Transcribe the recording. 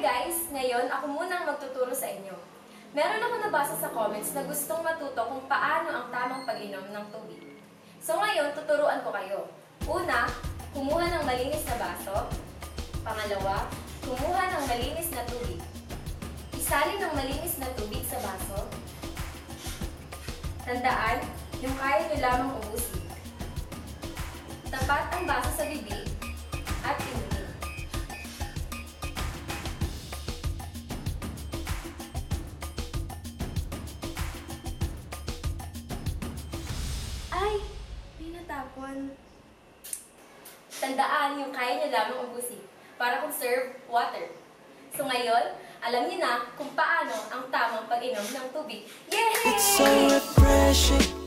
guys! Ngayon, ako munang magtuturo sa inyo. Meron ako nabasa sa comments na gustong matuto kung paano ang tamang pag-inom ng tubig. So ngayon, tuturuan ko kayo. Una, kumuha ng malinis na baso. Pangalawa, kumuha ng malinis na tubig. Isalin ng malinis na tubig sa baso. Tandaan, yung kaya nyo lamang ubusin. Tapat ang baso sa bibig at inumin. Ay! May natapon. Tandaan yung kaya nyo lamang ubusin para conserve water. So ngayon, alam niyo na kung paano ang tamang pag-inom ng tubig. Yehey! It's so refreshing.